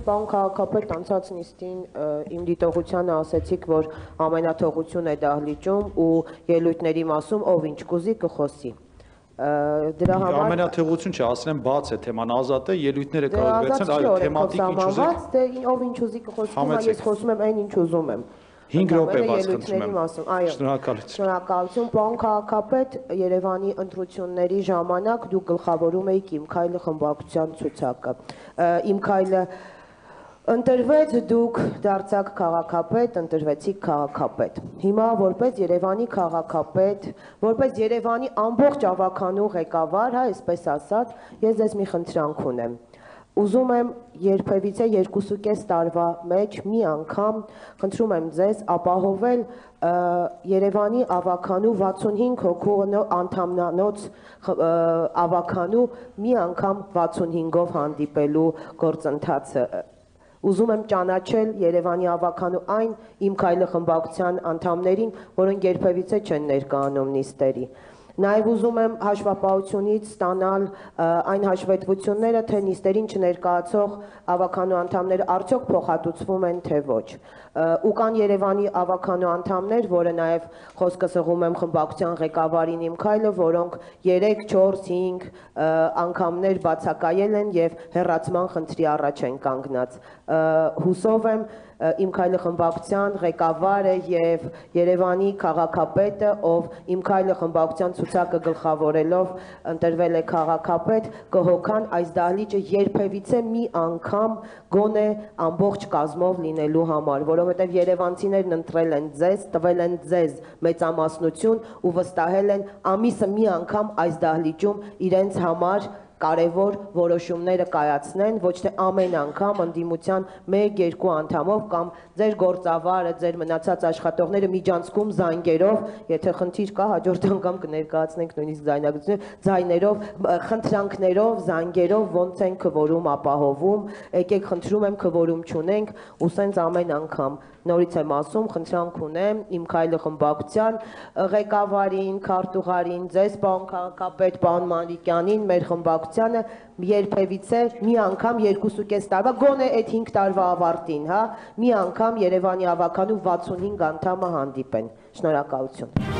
Պարոն քաղաքապետ, անցած նիստին իմ դիտողությանը ասեցիք, որ ամենաթողություն է դահլիճում ու ելույթների մասում ով ինչ կուզի կխոսի։ Դրա համար ամենաթողություն չէ, ասել եմ բաց է թեման, ազատ է, ելույթները կարող վերցնել, այո, թեմատիկ ինչ ուզեք։ Դե ով ինչ ուզի կխոսի, ես խոսում եմ այն ինչ ուզում եմ։ 5 րոպե բաց խնդրում եմ։ Շնորհակալություն։ Շնորհակալություն, պարոն քաղաքապետ, Երևանի ընտրությունների ժամանակ դուք գլխավորում եք Իմ քայլը խմբակցության ցուցակը։ Իմ քայլը ընտրվեց, դուք դարձաք քաղաքապետ, ընտրվեցիք քաղաքապետ։ Հիմա որպես Երևանի քաղաքապետ, որպես Երևանի ամբողջ ավականու ղեկավար, այսպես ասած, ես ձեզ մի խնդրանք ունեմ։ Ուզում եմ երբևիցե 2.5 տարվա մեջ մի անգամ խնդրում եմ ձեզ ապահովել Երևանի ավականու 65 հոգու անդամնանոց ավականու մի անգամ 65-ով հանդիպելու գործընթացը։ Ուզում եմ ճանաչել Երևանի ավականու այն Իմ քայլը խմբակցության անդամներին, որոնք երբևիցե չեն ներկայանում նիստերի։ Նաև ուզում եմ հաշվապահությունից ստանալ այն հաշվետվությունները, թե նիստերին չներկայացող ավականու անդամները արդյոք փոխհատուցվում են, թե ոչ։ Ու կան Երևանի ավականու անդամներ, որը նաև խոսքը սղում եմ խմբակցության ղեկավարին Իմ քայլը, որոնք 3, 4, 5 անգամներ բացակայել են եւ հեռացման խնդրի առաջ են կանգնած։ Հուսով եմ Իմ քայլը խմբակցության ղեկավարը եւ Երևանի քաղաքապետը, ով Իմ քայլը խմբակցության ցուցակը գլխավորելով ընտրվել է քաղաքապետ, կհոգան այս դահլիճը երբևիցե մի անգամ գոնե ամբողջ կազմով լինելու համար, որովհետեւ երևանցիներն ընտրել են ձեզ, տվել են ձեզ մեծամասնություն ու վստահել են ամիսը մի անգամ այս դահլիճում իրենց համար կարևոր որոշումները կայացնեն, ոչ թե ամեն անգամ ընդդիմության 1-2 անդամով կամ ձեր գործավարը, ձեր մնացած աշխատողները միջանցքում զանգերով, եթե խնդիր կա, հաջորդ անգամ կներկայացնենք նույնիսկ ձայներով, խնդրանքներով, զանգերով ոնց են քվորում ապահովում, եկեք խնդրում եմ քվորում չունենք, ու սենց ամեն անգամ։ Նորից եմ ասում, խնդրանք ունեմ Իմ քայլը խմբակցության ղեկավարին, քարտուղարին, ձեզ պարոն քաղաքապետ, պարոն Մանրիկյանին, մեր խմբակցությանը երբևիցե մի անգամ 2.5 տարվա, գոնե այդ 5 տարվա ավարտին, հա, մի անգամ Երևանի ավականու 65 անդամը հանդիպեն։ Շնորհակալություն։